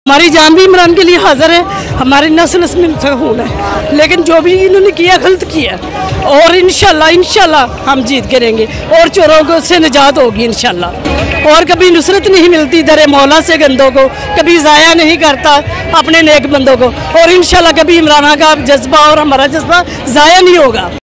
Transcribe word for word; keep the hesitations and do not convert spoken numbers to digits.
हमारी जान भी इमरान के लिए हाजिर है, हमारी नस्ल में खून है, लेकिन जो भी इन्होंने किया गलत किया और इंशाल्लाह इंशाल्लाह हम जीत करेंगे और चोरों को से निजात होगी इंशाल्लाह। और कभी नुसरत नहीं मिलती दरे मौला से गंदों को, कभी ज़ाया नहीं करता अपने नेक बंदों को, और इंशाल्लाह कभी इमरान का जज्बा और हमारा जज्बा ज़ाया नहीं होगा।